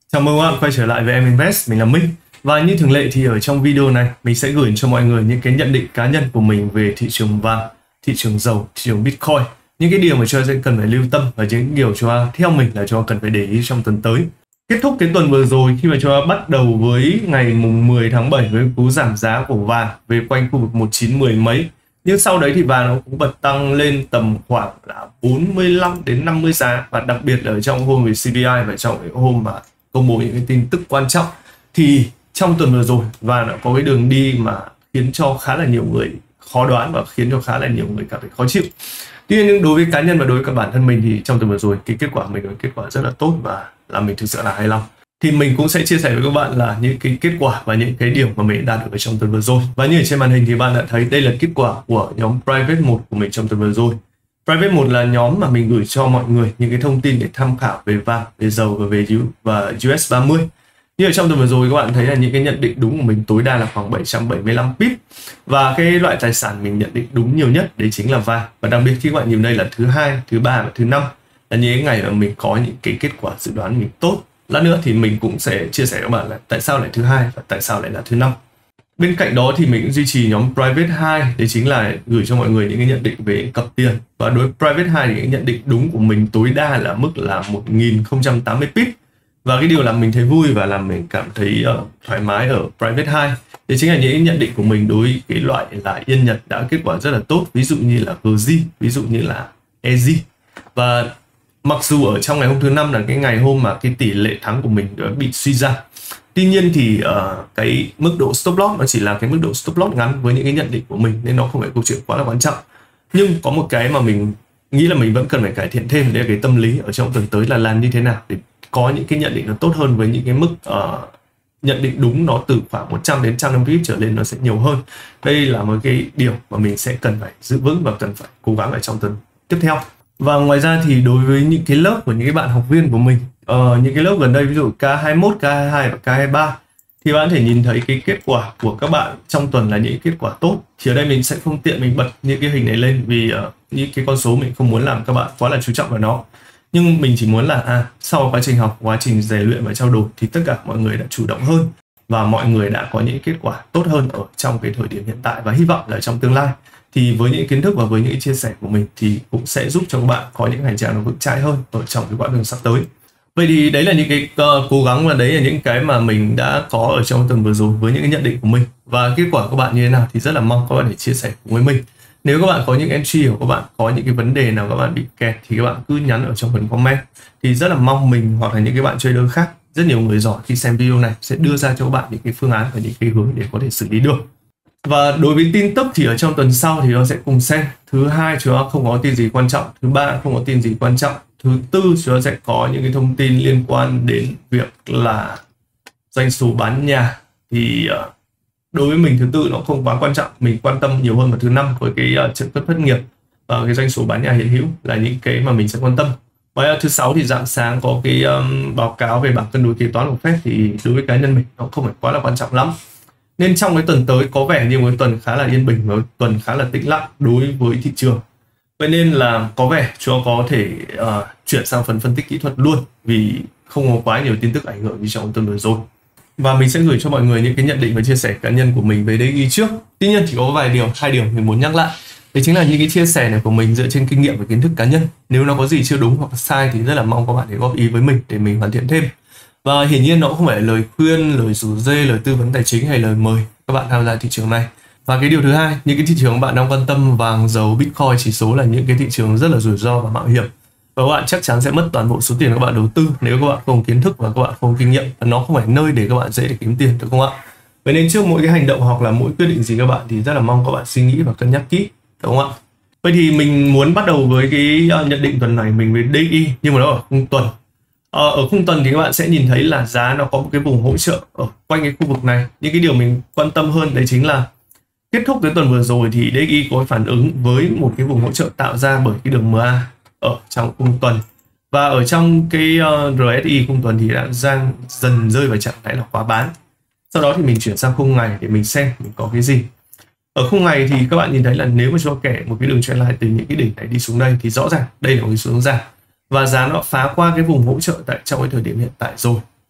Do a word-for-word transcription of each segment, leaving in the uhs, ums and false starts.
Chào mừng các bạn quay trở lại với em Invest, mình là Minh. Và như thường lệ thì ở trong video này mình sẽ gửi cho mọi người những cái nhận định cá nhân của mình về thị trường vàng, thị trường dầu, thị trường Bitcoin. Những cái điều mà chúng ta sẽ cần phải lưu tâm và những điều chúng ta theo mình là chúng ta cần phải để ý trong tuần tới. Kết thúc cái tuần vừa rồi khi mà chúng ta bắt đầu với ngày mùng mười tháng bảy với cú giảm giá của vàng về quanh khu vực một chín mười mấy. Nhưng sau đấy thì vàng nó cũng bật tăng lên tầm khoảng là bốn mươi lăm đến năm mươi giá, và đặc biệt là ở trong hôm về xê pê i và trong cái hôm mà công bố những cái tin tức quan trọng thì trong tuần vừa rồi vàng đã có cái đường đi mà khiến cho khá là nhiều người khó đoán và khiến cho khá là nhiều người cảm thấy khó chịu. Tuy nhiên đối với cá nhân và đối với các bản thân mình thì trong tuần vừa rồi cái kết quả mình là kết quả rất là tốt và làm mình thực sự là hài lòng. Thì mình cũng sẽ chia sẻ với các bạn là những cái kết quả và những cái điểm mà mình đạt được ở trong tuần vừa rồi. Và như ở trên màn hình thì bạn đã thấy đây là kết quả của nhóm Private một của mình trong tuần vừa rồi. Private một là nhóm mà mình gửi cho mọi người những cái thông tin để tham khảo về vàng, về dầu và về U và u ét ba mươi. Như ở trong tuần vừa rồi các bạn thấy là những cái nhận định đúng của mình tối đa là khoảng bảy trăm bảy mươi lăm pip. Và cái loại tài sản mình nhận định đúng nhiều nhất đấy chính là vàng. Và đặc biệt khi các bạn nhìn đây là thứ hai, thứ ba và thứ năm là những cái ngày mà mình có những cái kết quả dự đoán mình tốt. Lát nữa thì mình cũng sẽ chia sẻ với các bạn là tại sao lại thứ hai và tại sao lại là thứ năm. Bên cạnh đó thì mình cũng duy trì nhóm Private hai, đấy chính là gửi cho mọi người những cái nhận định về cặp tiền. Và đối với Private hai thì những nhận định đúng của mình tối đa là mức là một nghìn không trăm tám mươi pip. Và cái điều làm mình thấy vui và làm mình cảm thấy uh, thoải mái ở Private hai đấy chính là những nhận định của mình đối với cái loại là Yên Nhật đã kết quả rất là tốt, ví dụ như là giê giê, ví dụ như là e giê. Và mặc dù ở trong ngày hôm thứ năm là cái ngày hôm mà cái tỷ lệ thắng của mình đã bị suy giảm, tuy nhiên thì uh, cái mức độ stop loss nó chỉ là cái mức độ stop loss ngắn với những cái nhận định của mình, nên nó không phải câu chuyện quá là quan trọng. Nhưng có một cái mà mình nghĩ là mình vẫn cần phải cải thiện thêm, đấy là cái tâm lý ở trong tuần tới là làm như thế nào để có những cái nhận định nó tốt hơn, với những cái mức uh, nhận định đúng nó từ khoảng một trăm đến một trăm năm mươi pip trở lên nó sẽ nhiều hơn. Đây là một cái điều mà mình sẽ cần phải giữ vững và cần phải cố gắng ở trong tuần tiếp theo. Và ngoài ra thì đối với những cái lớp của những cái bạn học viên của mình, uh, những cái lớp gần đây ví dụ K hai mươi mốt, K hai mươi hai và K hai mươi ba, thì bạn có thể nhìn thấy cái kết quả của các bạn trong tuần là những kết quả tốt. Thì ở đây mình sẽ không tiện mình bật những cái hình này lên vì uh, những cái con số mình không muốn làm các bạn quá là chú trọng vào nó. Nhưng mình chỉ muốn là à, sau quá trình học, quá trình rèn luyện và trao đổi thì tất cả mọi người đã chủ động hơn và mọi người đã có những kết quả tốt hơn ở trong cái thời điểm hiện tại, và hy vọng là trong tương lai thì với những kiến thức và với những chia sẻ của mình thì cũng sẽ giúp cho các bạn có những hành trang nó vững chãi hơn ở trong cái quãng đường sắp tới. Vậy thì đấy là những cái uh, cố gắng, và đấy là những cái mà mình đã có ở trong tuần vừa rồi với những cái nhận định của mình. Và kết quả của các bạn như thế nào thì rất là mong các bạn để chia sẻ cùng với mình. Nếu các bạn có những entry hoặc các bạn có những cái vấn đề nào các bạn bị kẹt thì các bạn cứ nhắn ở trong phần comment. Thì rất là mong mình hoặc là những cái bạn trader khác, rất nhiều người giỏi khi xem video này sẽ đưa ra cho các bạn những cái phương án và những cái hướng để có thể xử lý được. Và đối với tin tức thì ở trong tuần sau thì nó sẽ cùng xem. Thứ hai chúng ta không có tin gì quan trọng, thứ ba không có tin gì quan trọng, thứ tư chúng ta sẽ có những cái thông tin liên quan đến việc là doanh số bán nhà. Thì uh, đối với mình thứ tư nó không quá quan trọng, mình quan tâm nhiều hơn vào thứ năm với cái uh, trợ cấp thất nghiệp và cái doanh số bán nhà hiện hữu là những cái mà mình sẽ quan tâm. Và thứ sáu thì rạng sáng có cái um, báo cáo về bảng cân đối kế toán của Fed, thì đối với cá nhân mình nó không phải quá là quan trọng lắm. Nên trong cái tuần tới có vẻ như một tuần khá là yên bình và một tuần khá là tĩnh lặng đối với thị trường. Vậy nên là có vẻ chúng ta có thể uh, chuyển sang phần phân tích kỹ thuật luôn, vì không có quá nhiều tin tức ảnh hưởng như trong tuần vừa rồi. Và mình sẽ gửi cho mọi người những cái nhận định và chia sẻ cá nhân của mình về đê i trước. Tuy nhiên thì có vài điều, hai điều mình muốn nhắc lại. Đấy chính là những cái chia sẻ này của mình dựa trên kinh nghiệm và kiến thức cá nhân. Nếu nó có gì chưa đúng hoặc sai thì rất là mong các bạn để góp ý với mình để mình hoàn thiện thêm. Và hiển nhiên nó cũng không phải lời khuyên, lời rủ dê, lời tư vấn tài chính hay lời mời các bạn tham gia thị trường này. Và cái điều thứ hai, những cái thị trường bạn đang quan tâm vàng, dầu, Bitcoin, chỉ số là những cái thị trường rất là rủi ro và mạo hiểm. Và các bạn chắc chắn sẽ mất toàn bộ số tiền các bạn đầu tư nếu các bạn không kiến thức và các bạn không kinh nghiệm. Và nó không phải nơi để các bạn dễ để kiếm tiền, được không ạ? Vậy nên trước mỗi cái hành động hoặc là mỗi quyết định gì các bạn thì rất là mong các bạn suy nghĩ và cân nhắc kỹ, đúng không ạ? Vậy thì mình muốn bắt đầu với cái nhận định tuần này mình về đê i, nhưng mà nó ở khung tuần. Ờ, ở khung tuần thì các bạn sẽ nhìn thấy là giá nó có một cái vùng hỗ trợ ở quanh cái khu vực này. Những cái điều mình quan tâm hơn đấy chính là kết thúc cái tuần vừa rồi thì đê i có phản ứng với một cái vùng hỗ trợ tạo ra bởi cái đường em a ở trong khung tuần. Và ở trong cái uh, rờ ét i khung tuần thì đã đang dần rơi vào trạng thái là khóa bán. Sau đó thì mình chuyển sang khung ngày để mình xem mình có cái gì. Ở khung ngày thì các bạn nhìn thấy là nếu mà cho kẻ một cái đường trendline từ những cái đỉnh này đi xuống đây thì rõ ràng đây là một cái xu hướng giảm. Và giá nó phá qua cái vùng hỗ trợ tại trong cái thời điểm hiện tại rồi.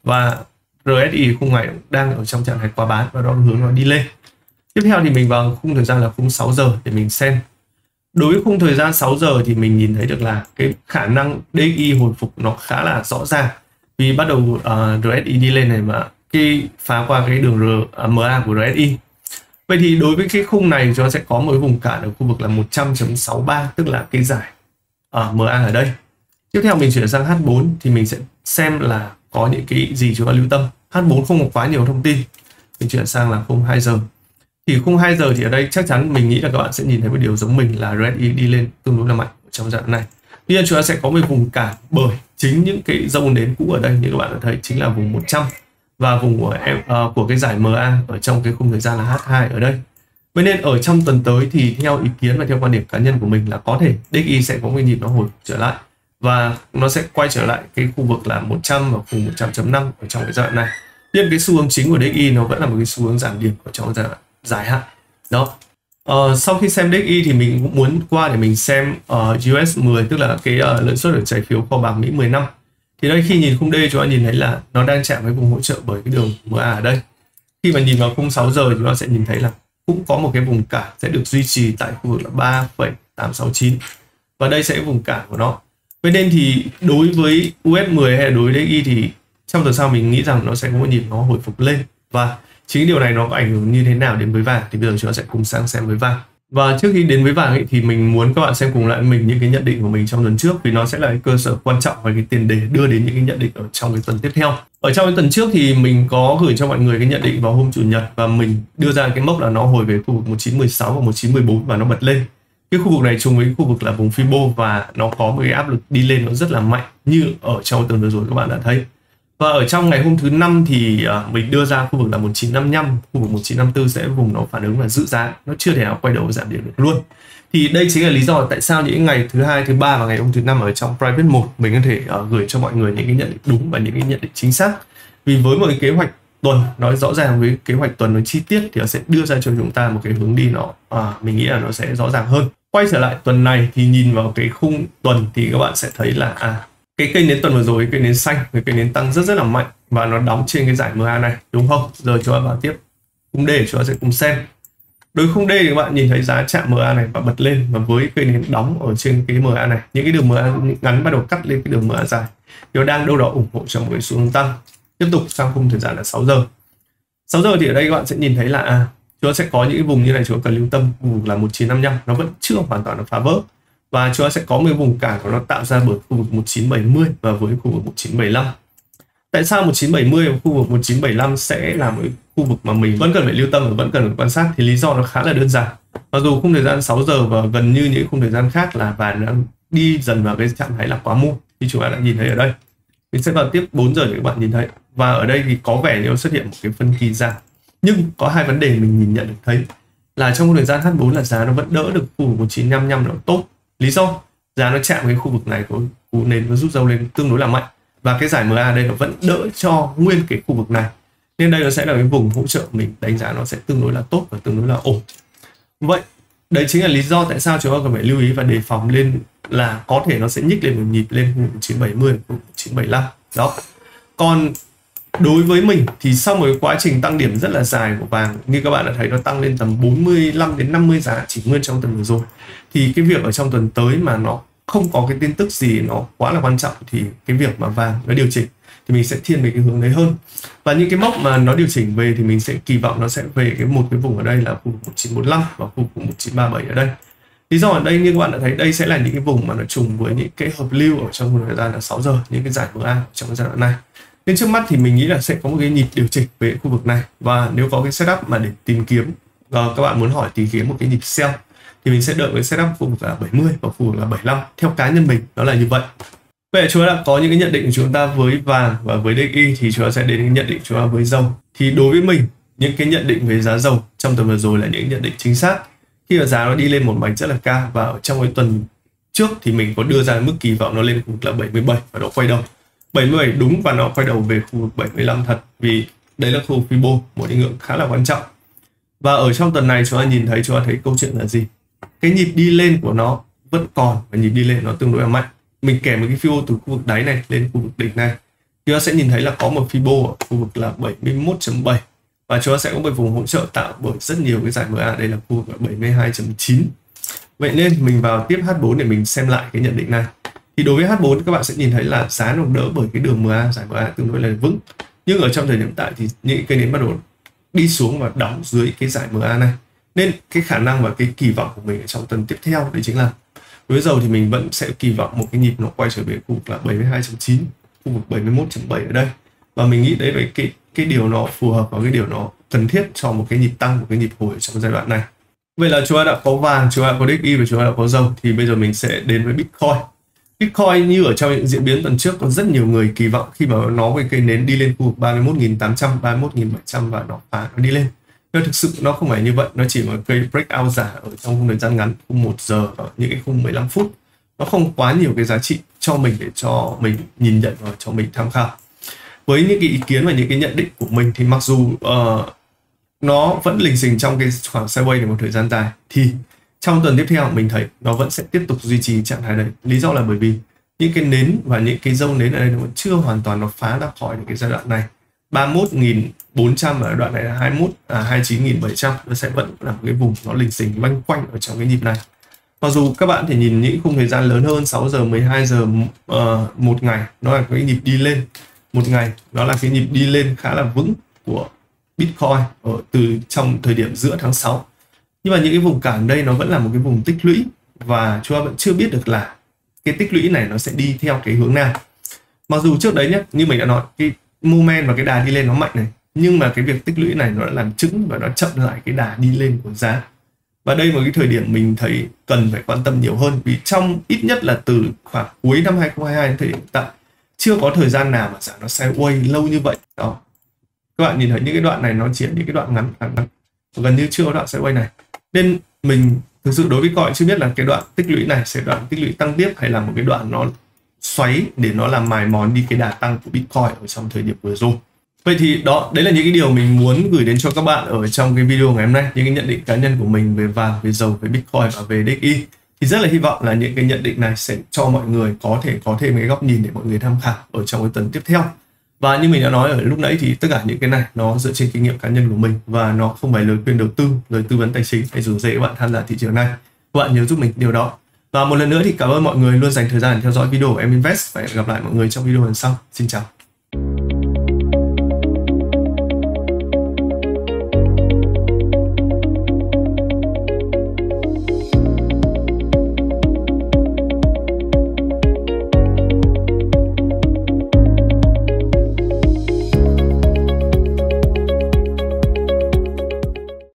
và rờ ét i khung ngày đang ở trong trạng thái quá bán và nó hướng nó đi lên. Tiếp theo thì mình vào khung thời gian là khung sáu giờ để mình xem. Đối với khung thời gian sáu giờ thì mình nhìn thấy được là cái khả năng đê ích i hồi phục nó khá là rõ ràng, vì bắt đầu uh, rờ ét i đi lên này mà khi phá qua cái đường R, uh, em a của rờ ét i. Vậy thì đối với cái khung này chúng ta sẽ có một cái vùng cản ở khu vực là một trăm chấm sáu ba, tức là cái giải uh, em a ở đây. Tiếp theo mình chuyển sang H bốn thì mình sẽ xem là có những cái gì chúng ta lưu tâm. H bốn không có quá nhiều thông tin. Mình chuyển sang là khung hai giờ. Thì khung hai giờ thì ở đây chắc chắn mình nghĩ là các bạn sẽ nhìn thấy một điều giống mình là rờ ét i đi lên tương đối là mạnh trong giai đoạn này. Tuy nhiên chúng ta sẽ có một vùng cản bởi chính những cái zone nến cũ ở đây như các bạn đã thấy, chính là vùng một trăm và vùng của uh, của cái giải em a ở trong cái khung thời gian là H hai ở đây. Vậy nên ở trong tuần tới thì theo ý kiến và theo quan điểm cá nhân của mình là có thể đê ích i sẽ có một nhịp nó hồi trở lại và nó sẽ quay trở lại cái khu vực là một trăm và vùng một trăm chấm năm ở trong cái giai đoạn này. Nhưng cái xu hướng chính của đê ích i nó vẫn là một cái xu hướng giảm điểm ở trong giai đoạn dài hạn. Đó. Ờ, sau khi xem đê ích i thì mình cũng muốn qua để mình xem uh, u ét mười, tức là cái uh, lợi suất ở trái phiếu kho bạc Mỹ mười năm. Thì đây khi nhìn khung D chúng ta nhìn thấy là nó đang chạm với vùng hỗ trợ bởi cái đường em a ở đây. Khi mà nhìn vào khung sáu giờ chúng ta sẽ nhìn thấy là cũng có một cái vùng cản sẽ được duy trì tại khu vực là ba phẩy tám sáu chín và đây sẽ vùng cản của nó. Vậy nên thì đối với u ét mười hay là đối với đê ích i thì trong tuần sau mình nghĩ rằng nó sẽ có một nhịp nó hồi phục lên, và chính điều này nó có ảnh hưởng như thế nào đến với vàng thì bây giờ chúng ta sẽ cùng sang xem với vàng. Và trước khi đến với vàng ấy, thì mình muốn các bạn xem cùng lại mình những cái nhận định của mình trong tuần trước, vì nó sẽ là cái cơ sở quan trọng và cái tiền đề đưa đến những cái nhận định ở trong cái tuần tiếp theo. Ở trong cái tuần trước thì mình có gửi cho mọi người cái nhận định vào hôm chủ nhật và mình đưa ra cái mốc là nó hồi về khu vực một chín một sáu và một chín một bốn và nó bật lên. Cái khu vực này trùng với khu vực là vùng Fibo và nó có một cái áp lực đi lên nó rất là mạnh như ở trong tuần vừa rồi các bạn đã thấy. Và ở trong ngày hôm thứ năm thì uh, mình đưa ra khu vực là một chín năm năm, khu vực một chín năm tư sẽ vùng nó phản ứng là giữ giá, nó chưa thể nào quay đầu giảm điểm được luôn. Thì đây chính là lý do tại sao những ngày thứ hai, thứ ba và ngày hôm thứ năm ở trong private một mình có thể uh, gửi cho mọi người những cái nhận định đúng và những cái nhận định chính xác. Vì với một cái kế hoạch tuần nói rõ ràng, với kế hoạch tuần nó chi tiết thì nó sẽ đưa ra cho chúng ta một cái hướng đi nó uh, mình nghĩ là nó sẽ rõ ràng hơn. Quay trở lại tuần này thì nhìn vào cái khung tuần thì các bạn sẽ thấy là à cái cây nến tuần vừa rồi, cây nến xanh, cái cây nến tăng rất rất là mạnh và nó đóng trên cái giải em a này, đúng không? Giờ chúng ta vào tiếp khung D, chúng ta sẽ cùng xem. Đối khung D thì các bạn nhìn thấy giá chạm em a này và bật lên, và với cây nến đóng ở trên cái em a này, những cái đường em a ngắn bắt đầu cắt lên cái đường em a dài, nó đang đâu đó ủng hộ trong cái xu hướng tăng. Tiếp tục sang khung thời gian là sáu giờ. sáu giờ thì ở đây các bạn sẽ nhìn thấy là à, chúng ta sẽ có những cái vùng như này chúng ta cần lưu tâm, vùng là một chín năm năm nó vẫn chưa hoàn toàn là phá vỡ. Và chúng ta sẽ có một vùng cản của nó tạo ra bởi khu vực một chín bảy mươi và với khu vực một chín bảy lăm. Tại sao một chín bảy mươi và khu vực một chín bảy lăm sẽ là một khu vực mà mình vẫn cần phải lưu tâm và vẫn cần phải quan sát? Thì lý do nó khá là đơn giản. Mặc dù khung thời gian sáu giờ và gần như những khung thời gian khác là vàng đang đi dần vào cái trạng thái là quá mua, thì chúng ta đã nhìn thấy ở đây. Mình sẽ vào tiếp bốn giờ để các bạn nhìn thấy. Và ở đây thì có vẻ như nó xuất hiện một cái phân kỳ giảm. Nhưng có hai vấn đề mình nhìn nhận được thấy là trong thời gian H bốn là giá nó vẫn đỡ được khu vực một chín năm năm nó tốt. Lý do giá nó chạm cái khu vực này có cú nến nó rút dâu lên tương đối là mạnh, và cái giải em a đây nó vẫn đỡ cho nguyên cái khu vực này, nên đây nó sẽ là cái vùng hỗ trợ mình đánh giá nó sẽ tương đối là tốt và tương đối là ổn. Vậy đấy chính là lý do tại sao chúng ta cần phải lưu ý và đề phòng lên là có thể nó sẽ nhích lên một nhịp lên một chín bảy mươi, một chín bảy lăm đó. Còn đối với mình thì sau một quá trình tăng điểm rất là dài của vàng, như các bạn đã thấy nó tăng lên tầm bốn mươi lăm đến năm mươi giá chỉ nguyên trong tuần vừa rồi, thì cái việc ở trong tuần tới mà nó không có cái tin tức gì nó quá là quan trọng thì cái việc mà vàng nó điều chỉnh thì mình sẽ thiên về cái hướng đấy hơn. Và những cái mốc mà nó điều chỉnh về thì mình sẽ kỳ vọng nó sẽ về cái một cái vùng ở đây là khu một chín bốn lăm và khu một chín ba bảy ở đây. Lý do ở đây như các bạn đã thấy đây sẽ là những cái vùng mà nó trùng với những cái hợp lưu ở trong thời gian là sáu giờ, những cái giải em a trong cái giai đoạn này. Nên trước mắt thì mình nghĩ là sẽ có một cái nhịp điều chỉnh về khu vực này, và nếu có cái setup mà để tìm kiếm uh, các bạn muốn hỏi tìm kiếm một cái nhịp sell thì mình sẽ đợi cái setup khu vực là bảy mươi và khu vực là bảy mươi lăm. Theo cá nhân mình nó là như vậy. Vậy là chúng ta đã có những cái nhận định của chúng ta với vàng và với đê ích i, thì chúng ta sẽ đến những nhận định của chúng ta với dầu. Thì đối với mình, những cái nhận định về giá dầu trong tuần vừa rồi là những nhận định chính xác. Khi mà giá nó đi lên một mạch rất là cao, và ở trong cái tuần trước thì mình có đưa ra mức kỳ vọng nó lên khu vực là bảy mươi bảy và nó quay đầu bảy mươi bảy đúng, và nó quay đầu về khu vực bảy mươi lăm thật, vì đấy là khu Fibo, một cái ngưỡng khá là quan trọng. Và ở trong tuần này chúng ta nhìn thấy chúng ta thấy câu chuyện là gì? Cái nhịp đi lên của nó vẫn còn, và nhịp đi lên nó tương đối là mạnh. Mình kèm một cái phiêu từ khu vực đáy này lên khu vực đỉnh này, chúng ta sẽ nhìn thấy là có một Fibo ở khu vực là bảy mươi mốt chấm bảy và chúng ta sẽ có một vùng hỗ trợ tạo bởi rất nhiều cái giải em a, đây là khu vực là bảy mươi hai chấm chín. Vậy nên mình vào tiếp H bốn để mình xem lại cái nhận định này. Thì đối với H bốn các bạn sẽ nhìn thấy là giá nó đỡ bởi cái đường em a, giải em a tương đối là vững. Nhưng ở trong thời điểm tại thì những cây nến bắt đầu đi xuống và đóng dưới cái giải em a này. Nên cái khả năng và cái kỳ vọng của mình ở trong tuần tiếp theo đấy chính là với dầu thì mình vẫn sẽ kỳ vọng một cái nhịp nó quay trở về khu vực là bảy mươi hai chấm chín, khu vực bảy mươi mốt chấm bảy ở đây. Và mình nghĩ đấy là cái cái điều nó phù hợp và cái điều nó cần thiết cho một cái nhịp tăng, một cái nhịp hồi trong giai đoạn này. Vậy là chúng ta đã có vàng, chúng ta đã có đê ích i và chúng ta đã có dầu, thì bây giờ mình sẽ đến với Bitcoin. Bitcoin như ở trong những diễn biến tuần trước có rất nhiều người kỳ vọng khi mà nó với cây nến đi lên khu vực ba mươi mốt nghìn tám trăm, ba mươi mốt nghìn bảy trăm và nó phá nó đi lên. Nhưng thực sự nó không phải như vậy, nó chỉ một cây breakout giả ở trong khung thời gian ngắn, khung một giờ ở những cái khung mười lăm phút. Nó không quá nhiều cái giá trị cho mình để cho mình nhìn nhận và cho mình tham khảo. Với những cái ý kiến và những cái nhận định của mình thì mặc dù uh, nó vẫn lình xình trong cái khoảng sideways này một thời gian dài, thì trong tuần tiếp theo mình thấy nó vẫn sẽ tiếp tục duy trì trạng thái đấy. Lý do là bởi vì những cái nến và những cái dâu nến ở đây nó vẫn chưa hoàn toàn nó phá ra khỏi cái giai đoạn này. ba mươi mốt nghìn bốn trăm ở đoạn này là hai mươi mốt à hai mươi chín nghìn bảy trăm, nó sẽ vẫn là một cái vùng nó lình xình loanh quanh ở trong cái nhịp này. Mặc dù các bạn thể nhìn những khung thời gian lớn hơn sáu giờ, mười hai giờ uh, một ngày, nó là cái nhịp đi lên một ngày, nó là cái nhịp đi lên khá là vững của Bitcoin ở từ trong thời điểm giữa tháng sáu. Nhưng mà những cái vùng cản đây nó vẫn là một cái vùng tích lũy và chúng ta vẫn chưa biết được là cái tích lũy này nó sẽ đi theo cái hướng nào. Mặc dù trước đấy nhé, như mình đã nói, cái moment và cái đà đi lên nó mạnh này, nhưng mà cái việc tích lũy này nó đã làm chững và nó chậm lại cái đà đi lên của giá. Và đây là một cái thời điểm mình thấy cần phải quan tâm nhiều hơn, vì trong ít nhất là từ khoảng cuối năm hai không hai hai đến thời điểm hiện tại chưa có thời gian nào mà giá nó sideways lâu như vậy. Đó, các bạn nhìn thấy những cái đoạn này nó chỉ là những cái đoạn ngắn, ngắn gần như chưa có đoạn sideways này. Nên mình thực sự đối với Bitcoin chưa biết là cái đoạn tích lũy này sẽ đoạn tích lũy tăng tiếp hay là một cái đoạn nó xoáy để nó làm mài mòn đi cái đà tăng của Bitcoin ở trong thời điểm vừa rồi. Vậy thì đó, đấy là những cái điều mình muốn gửi đến cho các bạn ở trong cái video ngày hôm nay, những cái nhận định cá nhân của mình về vàng, về dầu, về Bitcoin và về đê ích i. Thì rất là hy vọng là những cái nhận định này sẽ cho mọi người có thể có thêm cái góc nhìn để mọi người tham khảo ở trong cái tuần tiếp theo. Và như mình đã nói ở lúc nãy thì tất cả những cái này nó dựa trên kinh nghiệm cá nhân của mình và nó không phải lời khuyên đầu tư, lời tư vấn tài chính hay rủ rê các bạn tham gia thị trường này. Các bạn nhớ giúp mình điều đó. Và một lần nữa thì cảm ơn mọi người luôn dành thời gian để theo dõi video của Em Invest và hẹn gặp lại mọi người trong video lần sau. Xin chào.